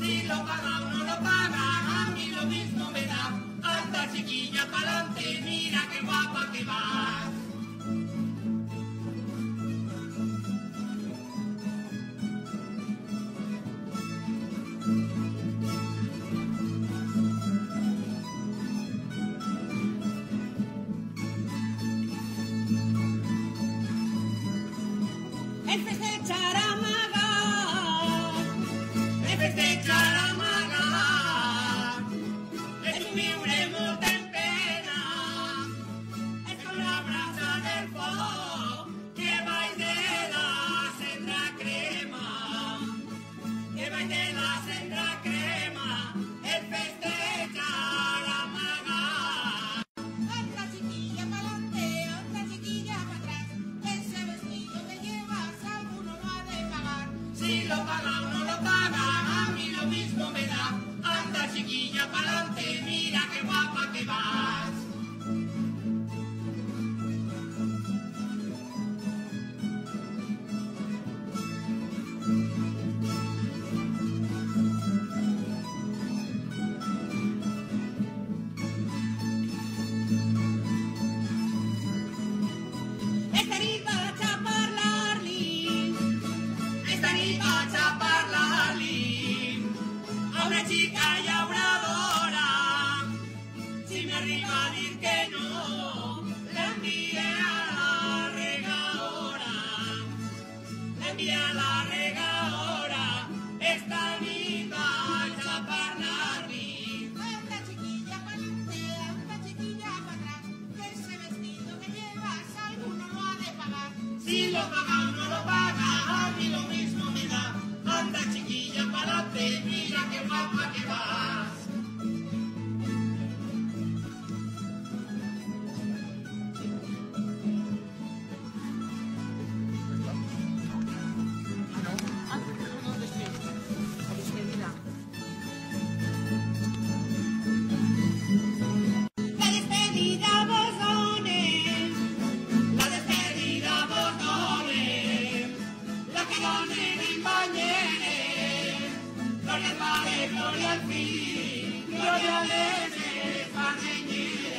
Si lo paga o no lo paga, a mí lo mismo me da. Anda chiquilla pa'lante, mira qué guapa que vas. El festejar amagar, El festejar amagar, és viure molt en pena, és com la brasa del foc que baix de la cendra crema, que baix de la cendra crema, el festejar amagar. anda chiquilla pa'lante, anda chiquilla para atrás, ese vestido que llevas alguno lo ha de pagar. Si lo paga o no lo paga, a mí lo mismo me da. Anda chiquilla pa'lante, mira qué guapa que vas. Esta nit vaig a parlar-li, Esta nit vaig a parlar-li a una xica llauradora. Si m'arriba a dir que no, l'envie a la regaora. L'envie a la regaora. Esta nit vaig a parlar-li. anda chiquilla pa'lante, anda chiquilla para atrás, que ese vestido que llevas alguno lo ha de pagar. Si lo paga o no lo paga, a mí lo mismo me da. Anda chiquilla pa'lante, mira qué guapa que vas. La despedida vos dones, La despedida vos done, la que donen en Banyeres. Gloria al Pare, gloria al Fill, gloria a les espardenyers.